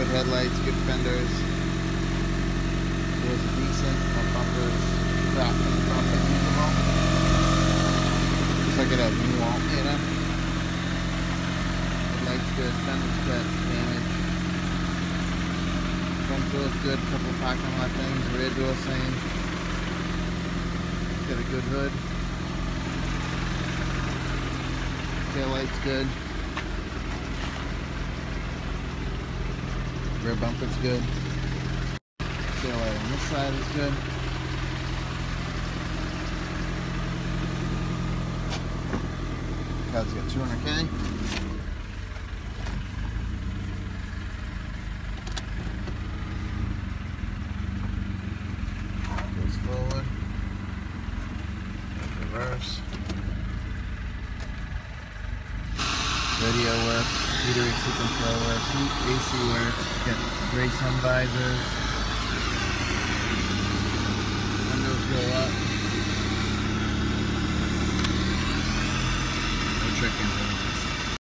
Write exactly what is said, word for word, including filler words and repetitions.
good headlights, good fenders. Wheels are decent, front bumpers, cracked in the front but usable. Just like it has new alternator. Headlights good, fenders good, damage. Front door's good, couple parking lot things, rear door same. Got a good hood. Tail light's good. Rear bumper's good. Tail light on this side is good. Car's got two hundred K. Goes forward. Reverse. Radio works, heater A C control works, heat A C works, got gray sun visors, windows go up.